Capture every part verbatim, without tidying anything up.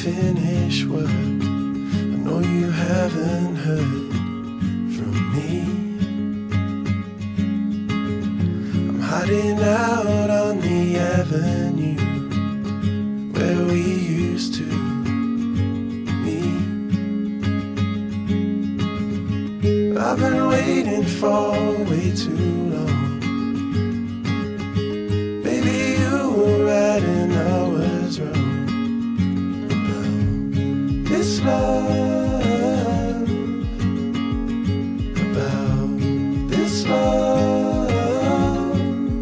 finish work. I know you haven't heard from me. I'm hiding out on the avenue where we used to meet. I've been waiting for way too long. Baby, you were right and I was wrong about this love, about this love.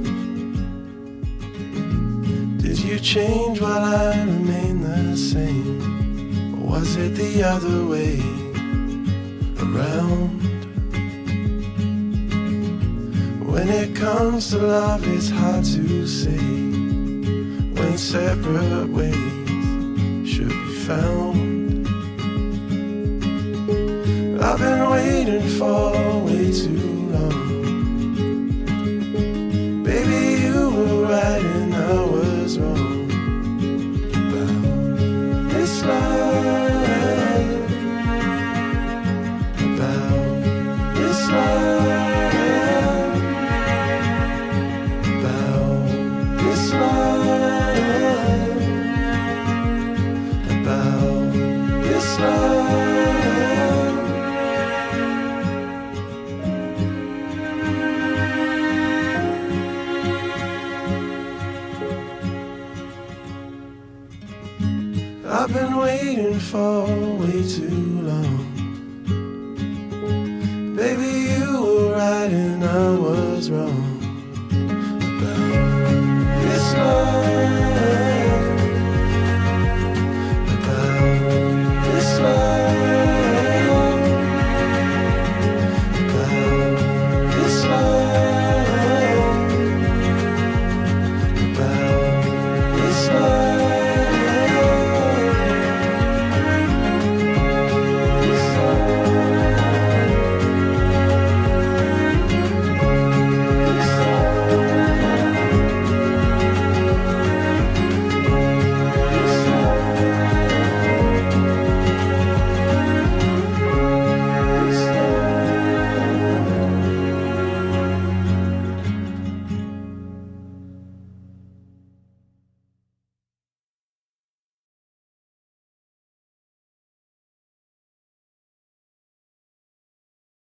Did you change while I remain the same? Or was it the other way around? When it comes to love, it's hard to say when separate ways should be found. I've been waiting for way too long. Baby, you were right and I was wrong about this love, about this love. I've been waiting for way too long. Baby, you were right and I was wrong.